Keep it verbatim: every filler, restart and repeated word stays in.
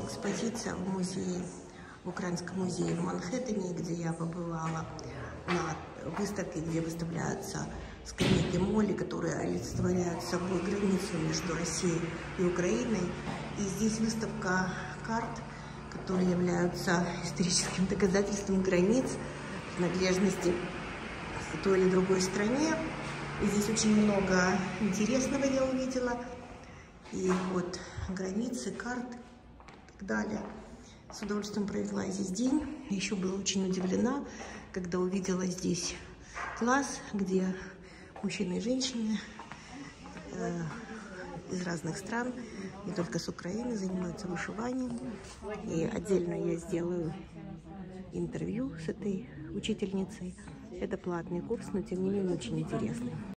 экспозиция в музее, в Украинском музее в Манхэттене, где я побывала на выставке, где выставляются скамейки моли, которые олицетворяют собой границу между Россией и Украиной. И здесь выставка карт, которые являются историческим доказательством границ, принадлежности к той или другой стране. И здесь очень много интересного я увидела. И вот границы, карты и так далее. С удовольствием провела здесь день. Еще была очень удивлена, когда увидела здесь класс, где мужчины и женщины э, из разных стран, не только с Украины, занимаются вышиванием. И отдельно я сделаю интервью с этой учительницей. Это платный курс, но тем не менее очень интересный.